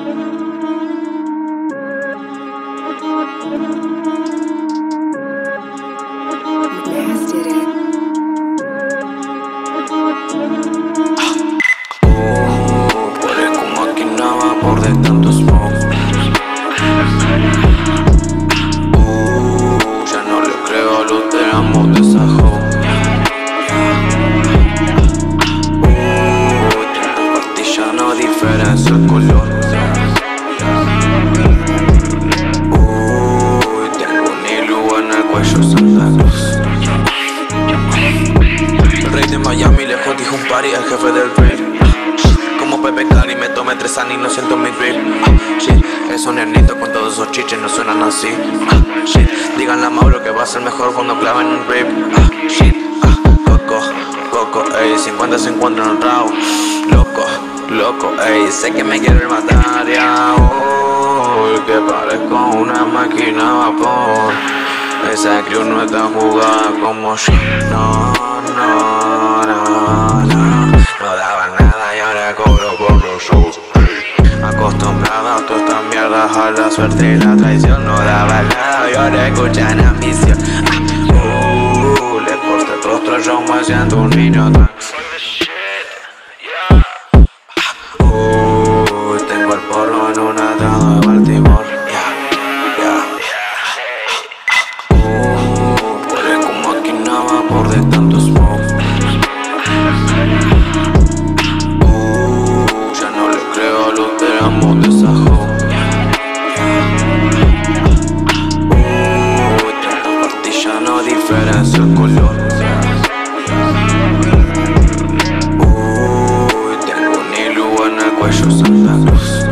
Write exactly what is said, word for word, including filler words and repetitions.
Blasted it. Oh, parezco máquina vapor de tanto smoke. Uh, ya no le creo a los de la moto de esa hoe. Uh, tiene pastilla, no diferencia el color. Uh, tengo un hilo en el cuello, Santa Cruz. El rey de Miami lejos dijo un party, el jefe del rey. Como Pepe Cali me tomé tres años y no siento mi grip. Shit, esos nerditos con todos esos chiches no suenan así. Shit, díganle a Mauro que va a ser mejor cuando claven un rip. Shit, coco, coco, ey, cincuenta cincuenta en el round. Loco, loco, ey, sé que me quieren matar ya. Oh, que parezco una máquina a vapor. Esa crew no está jugada como yo. No, no, no, no. No daba nada y ahora cobro por los shows. Acostumbrado a todas estas mierdas, a la suerte y la traición. No daba nada y ahora escuchan ambición. Uh, le corté el rostro, yo me siento un niño trans. Uh, tengo el porro en un atado de Baltimore. Por de tanto smoke. Uh, ya no le creo a los de la moto de esa hoe. Uh, tanta pastilla no diferencia el color. Uh, tengo un hilo en el cuello, Santa Cruz.